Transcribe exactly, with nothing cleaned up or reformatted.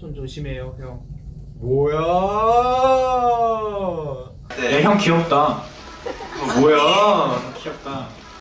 손 조심해요, 형. 뭐야? 야, 형 귀엽다. 어, 뭐야? 귀엽다.